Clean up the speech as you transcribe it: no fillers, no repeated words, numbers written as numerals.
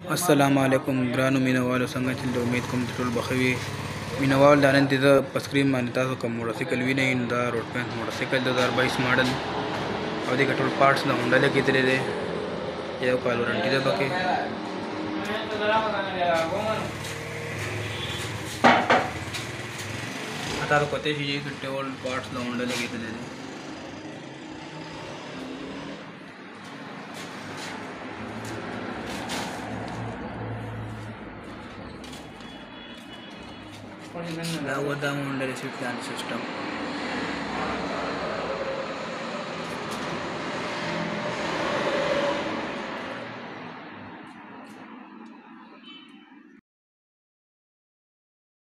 अस्सलामुअलैकुम ग्रानो मीनवाल संगठन उम्मीद कम टोल बखवी मीनवाल दानन तिजा पस्क्रीन मानता तो कम मोटरसाइकिल भी नहीं दा रोड पे मोटरसाइकिल 2022 मॉडल और देखा टोल पार्ट्स ना होंडा लेके तेरे रे ये कॉल वारंटी दे बाकी आता तो कते चीज़ें कि टोल पार्ट्स ना होंडा लेके तेरे रे ला वो दा होंडा रिसीव प्लान सिस्टम